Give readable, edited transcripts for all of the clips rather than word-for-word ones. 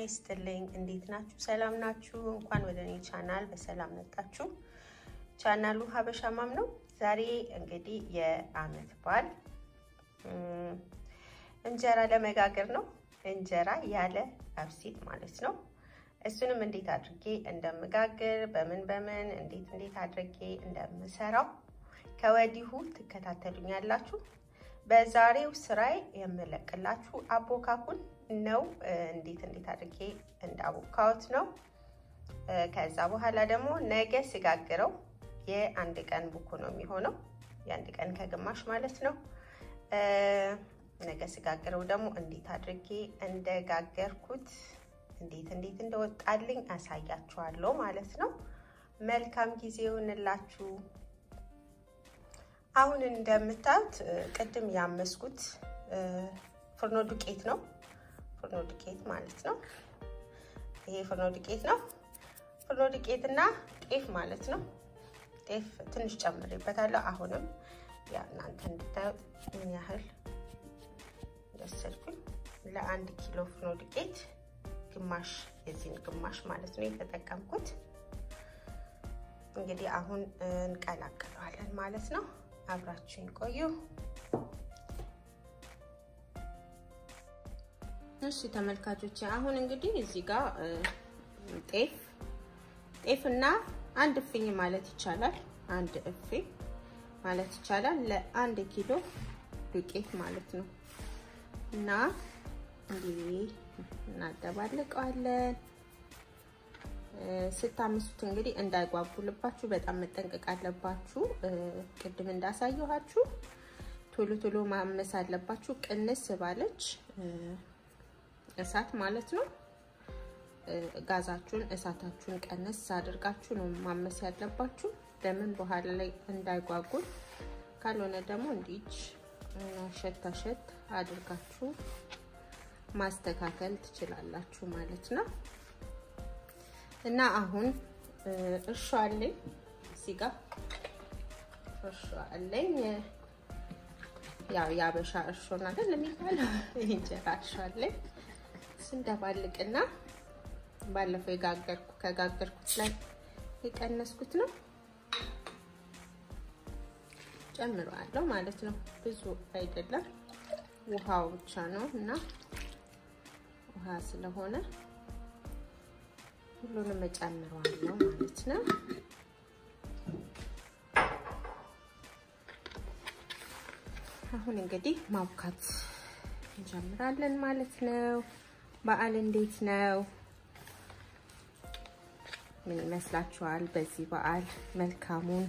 ይስጥልኝ እንዴት ናችሁ ሰላም ናችሁ እንኳን ወደኔ ቻናል በሰላም መጣችሁ ቻናሉ ሀበሻ ማም ነው ዛሬ እንግዲህ የአመት በዓል እንጀራ ለመጋገር ነው እንጀራ ያለ አብሲት ማለት ነው እሱንም እንዴት አድርጌ እንደምጋገር በምን እንዴት አድርጌ እንደምሰራው ከወዲሁ ተከታተሉኛላችሁ በዛሬው ስራይ የምለቅላችሁ አቦካኩን ነው እንዴት አድርጌ እንዳቦካውት ነው ከዛ በኋላ ደግሞ ነገ ሲጋግረው የአንድ ቀን ቡኩ ነው የሚሆነው የአንድ ቀን ከግማሽ ማለት ነው ነገ ሲጋግረው ደግሞ እንዴት አድርጌ እንደጋገርኩት እንዴት እንደወጣልኝ አሳያችኋለሁ ማለት ነው መልካም ጊዜውንላችሁ አሁን እንደምታዩት ቅድም ያመስኩት ፍርኖ ዱቄት ነው ፍርኖ ዱቄት ማለት ነው ይሄ ፍርኖ ዱቄት ነው ፍርኖ ዱቄትና ጤፍ ማለት ነው ጤፍ ትንሽ ጨምሬበታለሁ አሁንም ያ እናንተ እንድታዩት ምን ያህል ደስልኩኝ ለ1 ኪሎ ፍርኖ ዱቄት ግማሽ የዚህን ግማሽ ማለት ነው የተጠቀምኩት እንግዲህ አሁን እንቀላቅለዋለን ማለት ነው አብራችሁን ቆዩ እሺ ተመልካቾች አሁን እንግዲህ እዚህ ጋር ጤፍና አንድ እፍኝ ማለት ይቻላል አንድ እፍኝ ማለት ይቻላል ለ1 ኪሎ ዱቄት ማለት ነው እና እንግዲህ እናደባልቀዋለን ስታምሱት እንግዲህ እንዳይጓጉልባችሁ በጣም መጠንቀቅ አለባችሁ ቅድም እንዳሳየኋችሁ ቶሎ ማመስ አለባችሁ ቅንስ ባለች እሳት ማለት ነው ጋዛችሁን እሳታችሁን ቀንስ አድርጋችሁ ነው ማመስ ያለባችሁ ለምን በኋላ ላይ እንዳይጓጉል ካልሆነ ደግሞ እንዲች ሸታሸት አድርጋችሁ ማስተካከል ትችላላችሁ ማለት ነው እና አሁን እርሾ አለኝ እዚህ ጋር እርሾ አለኝ ያው ያበሻ እርሾ ማለት ለሚባለው እንጀራ እርሾ አለኝ ስንደባልቅና ባለፈው ከጋገርኩት ላይ የቀነስኩት ነው ጨምራለሁ ማለት ነው ብዙ አይደለም ውሃው ብቻ ነው እና ውሃ ስለሆነ ሁሉንም እጨምራለሁ ማለት ነው አሁን እንግዲህ ማብካት እንጀምራለን ማለት ነው በዓል እንዴት ነው ምን ይመስላችኋል በዚህ በዓል መልካሙን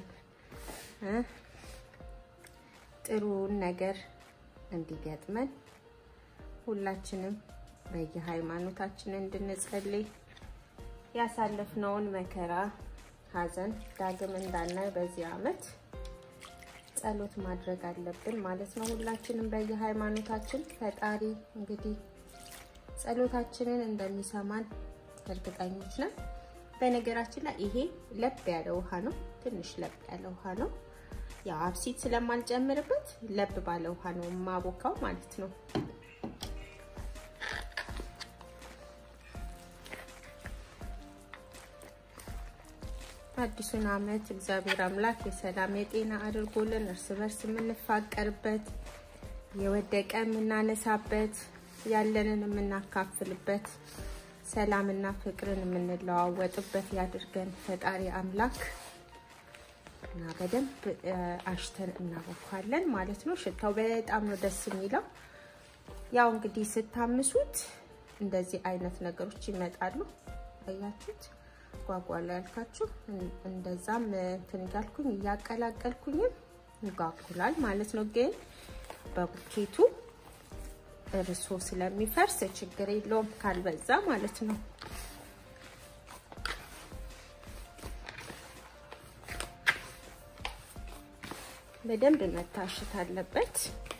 ጥሩ ነገር እንዲገጥመን ሁላችንም በየሃይማኖታችን እንድንጸልይ ያሳለፍነውን መከራ ሀዘን ዳግም እንዳናይ በዚህ አመት ጸሎት ማድረግ አለብን ማለት ነው ሁላችንም በየሃይማኖታችን ፈጣሪ እንግዲህ ጸሎታችንን እንደሚሰማን እርግጠኞች ነን በነገራችን ላይ ይሄ ለብ ያለ ውሃ ነው ትንሽ ለብ ያለ ውሃ ነው ያው አብሲት ስለማልጨምርበት ለብ ባለ ውሃ ነው ማቦካው ማለት ነው አዲሱን አመት እግዚአብሔር አምላክ የሰላም የጤና አድርጎልን እርስ በርስ የምንፋቀርበት የወደቀ የምናነሳበት ያለንን የምናካፍልበት ሰላምና ፍቅርን የምንለዋወጥበት ያድርገን ፈጣሪ አምላክ እና በደንብ አሽተን እናቦካለን ማለት ነው ሽታው በጣም ነው ደስ የሚለው ያው እንግዲህ ስታምሱት እንደዚህ አይነት ነገሮች ይመጣሉ አያችሁት ጓጓላ ያልካችሁ እንደዛም ትንጋልኩኝ ያቀላቀልኩኝ ይጓጉላል ማለት ነው ግን በቡኬቱ እርሶ ስለሚፈርስ ችግር የለውም ካልበዛ ማለት ነው በደንብ መታሸት አለበት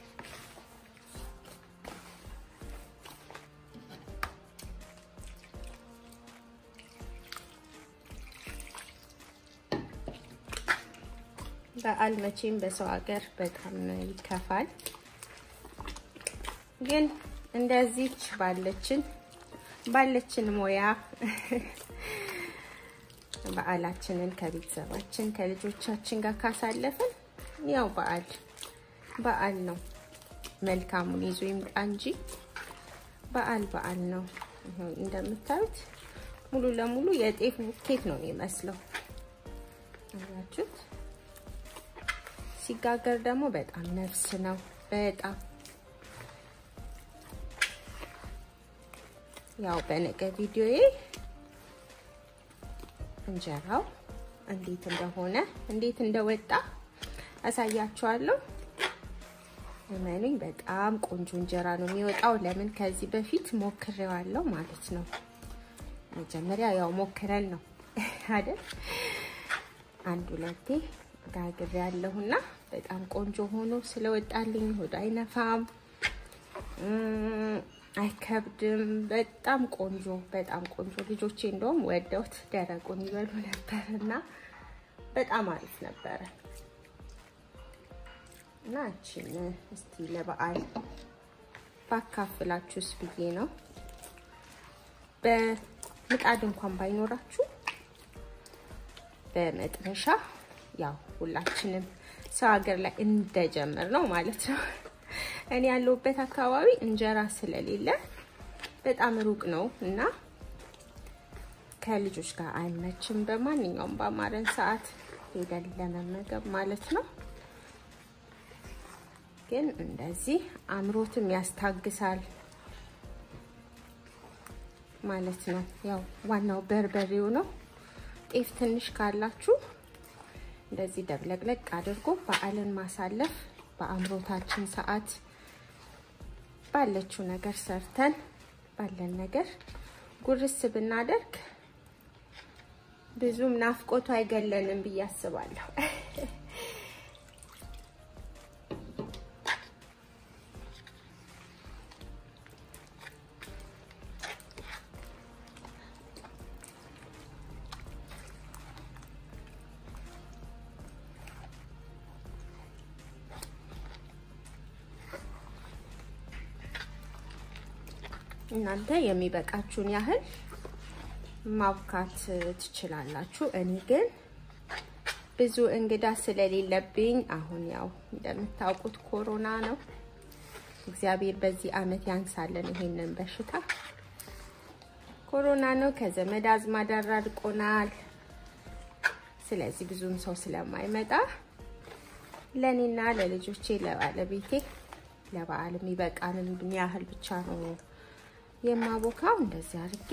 በዓል መቼም በሰው ሀገር በጣም ይከፋል ግን እንደዚህ ባለችን ባለችን ሞያ በዓላችንን ከቤተሰባችን ከልጆቻችን ጋር ካሳለፈን ያው በዓል ነው መልካሙን ይዞ ይምጣ እንጂ በዓል ነው እንደምታዩት ሙሉ ለሙሉ የጤፍ ቡኬት ነው የሚመስለው አያችሁት ሲጋገር ደግሞ በጣም ነፍስ ነው በጣም ያው በነገ ቪዲዮዬ እንጀራው እንዴት እንደወጣ አሳያችኋለሁ እመኑኝ በጣም ቆንጆ እንጀራ ነው የሚወጣው ለምን ከዚህ በፊት ሞክሬዋለሁ ማለት ነው መጀመሪያ ያው ሞክረን ነው አይደል አንድ ሁለቴ ጋግሬያለሁና በጣም ቆንጆ ሆኖ ስለወጣልኝ ሆድ አይነፋም አይከብድም በጣም ቆንጆ ልጆቼ እንደውም ወደውት ደረቁን ይበሉ ነበርና በጣም አሪፍ ነበር እና እቺን እስቲ ለበዓል ባካፍላችሁስ ብዬ ነው በምጣድ እንኳን ባይኖራችሁ በመጥበሻ ያው ሁላችንም ሰው ሀገር ላይ እንደጀመር ነው ማለት ነው እኔ ያለሁበት አካባቢ እንጀራ ስለሌለ በጣም ሩቅ ነው እና ከልጆች ጋር አይመችም በማንኛውም በማረን ሰዓት ሄደን ለመመገብ ማለት ነው ግን እንደዚህ አምሮትም ያስታግሳል ማለት ነው ያው ዋናው በርበሬው ነው ጤፍ ትንሽ ካላችሁ እንደዚህ ደብለቅለቅ አድርጎ በዓልን ማሳለፍ በአምሮታችን ሰዓት ባለችው ነገር ሰርተን ባለን ነገር ጉርስ ብናደርግ ብዙም ናፍቆቱ አይገለንም ብያስባለሁ እናንተ የሚበቃችሁን ያህል ማብካት ትችላላችሁ እኔ ግን ብዙ እንግዳ ስለሌለብኝ አሁን ያው እንደምታውቁት ኮሮና ነው እግዚአብሔር በዚህ አመት ያንሳለን ይሄንን በሽታ ኮሮና ነው ከዘመድ አዝማድ አራርቆናል ስለዚህ ብዙም ሰው ስለማይመጣ ለኔና ለልጆቼ ለባለቤቴ ለበዓል የሚበቃንን ያህል ብቻ ነው የማቦካው እንደዚህ አድርጌ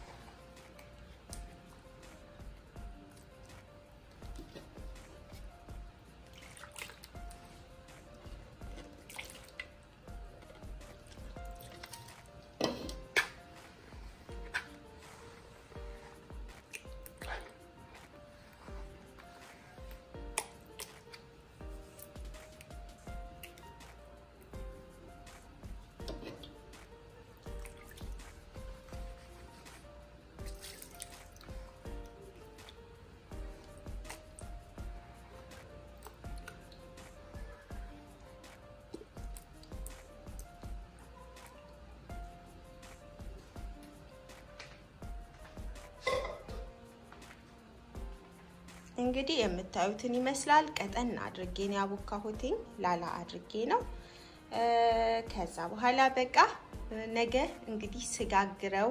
እንግዲህ የምታዩትን ይመስላል ቀጠን አድርጌ ነው ያቦካሁትኝ ላላ አድርጌ ነው ከዛ በኋላ በቃ ነገ እንግዲህ ስጋግረው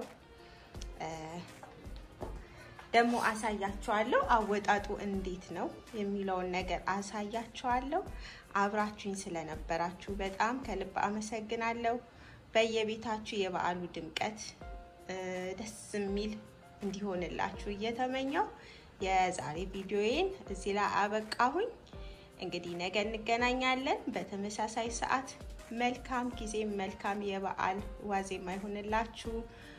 ደሞ አሳያችኋለሁ አወጣጡ እንዴት ነው የሚለውን ነገር አሳያችኋለሁ አብራችሁኝ ስለነበራችሁ በጣም ከልብ አመሰግናለሁ በየቤታችሁ የበዓሉ ድምቀት ደስ የሚል እንዲሆንላችሁ እየተመኘው የዛሬ ቪዲዮዬን እዚህ ላይ አበቃሁኝ እንግዲህ ነገ እንገናኛለን በተመሳሳይ ሰዓት መልካም ጊዜ መልካም የበዓል ዋዜማ ይሁንላችሁ